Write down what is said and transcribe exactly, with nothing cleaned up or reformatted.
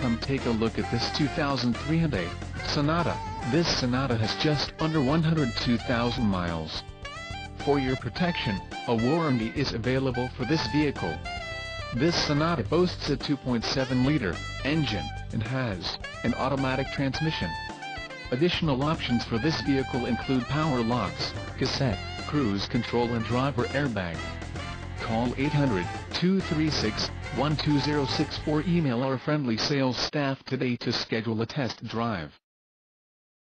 come take a look at this two thousand three Hyundai Sonata. This Sonata has just under one hundred two thousand miles. For your protection, a warranty is available for this vehicle. This Sonata boasts a two point seven liter engine and has an automatic transmission. Additional options for this vehicle include power locks, cassette, cruise control and driver airbag. Call eight hundred, two three six, one two zero six or email our friendly sales staff today to schedule a test drive.